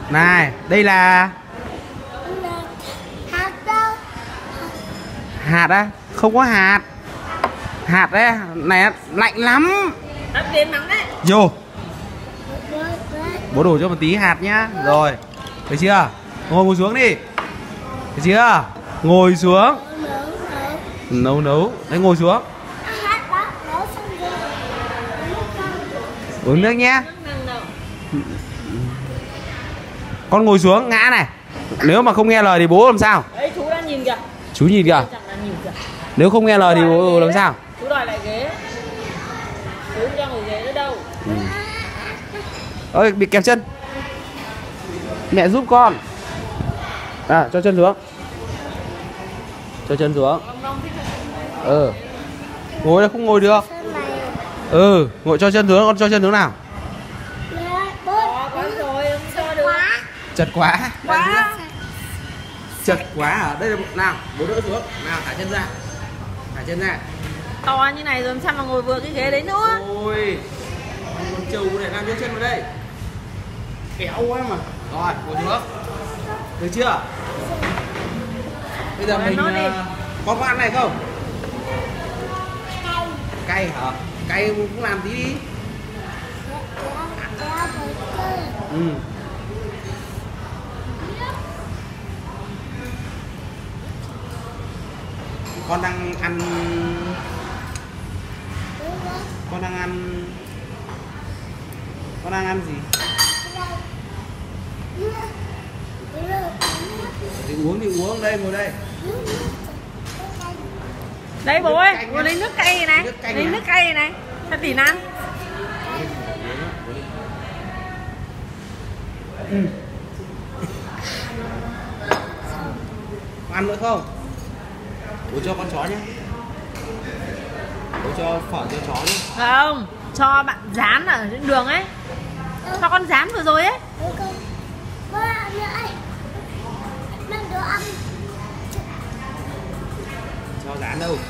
Này, đây là hạt đâu? hạt á? Không có hạt. Hạt đấy, này lạnh lắm. Đắp đến nắng đấy. Vô. Bố đổ cho một tí hạt nhá. Rồi, được chưa? Ngồi xuống đi. Được chưa? Ngồi xuống. Nấu. Đấy, ngồi xuống. Uống nước nhé. Con ngồi xuống ngã này. Nếu mà không nghe lời thì bố làm sao? Đấy, chú đang nhìn kìa. Chú nhìn kìa. Nếu không nghe lời thì bố làm sao? Chú đòi lại ghế. Chú không cho ngồi ghế nữa đâu. Ơi, bị kẹp chân. Mẹ giúp con. À, cho chân xuống. Cho chân xuống. Ngồi là không ngồi được. Ngồi cho chân xuống, con cho chân xuống nào. Chật quá. Chật quá à? Đây là nào, bố đỡ xuống. Nào, thả chân ra. Thả chân ra. To như này rồi làm sao mà ngồi vừa cái ghế đấy nữa. Ôi, con trâu này đang đưa chân vào đây. Kéo quá mà. Rồi, ngồi xuống. Được chưa? Bây giờ mình con có ăn này không? Cay hả? Cay cũng làm tí đi. Con đang ăn. Con đang ăn. Con đang ăn gì? Thì uống đây, ngồi đây. Đây bố ơi, ngồi lấy nước cay này. Lấy nước cay này. Cho Tín ăn. Ăn nữa không? Bố cho con chó nhé. Bố cho phở cho chó nhé. Không, cho bạn dán ở trên đường ấy. Cho con dán vừa rồi ấy. Cho dán đâu?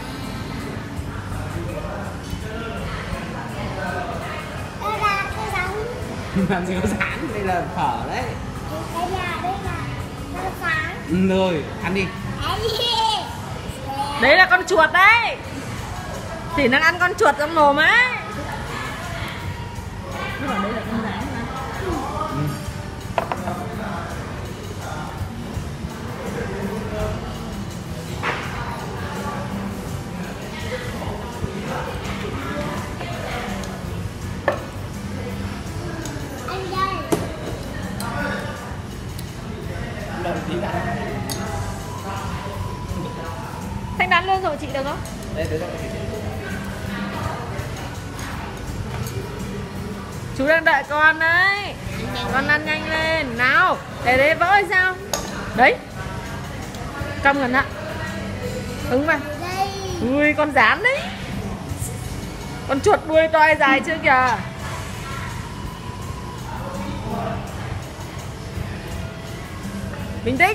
Làm gì có dán, đây là phở đấy. Rồi, ăn đi. Đấy là con chuột đấy. Tín đang ăn con chuột trong mồm ấy. Nó bảo đây là con rán mà. Thanh đắn luôn rồi chị được không? Đây, Chú đang đợi con đấy. Con ăn nhanh lên. Nào, để đấy vỡ hay sao? Đấy. Cong gần ạ. Ứng vào. Ui, con rán đấy. Con chuột đuôi to dài chưa kìa. Bình tĩnh.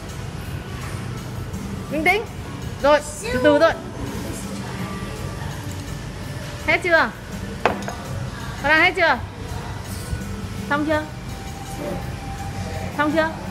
Bình tĩnh. Rồi, từ từ thôi. Hết chưa? Con ăn hết chưa? Xong chưa? Xong chưa?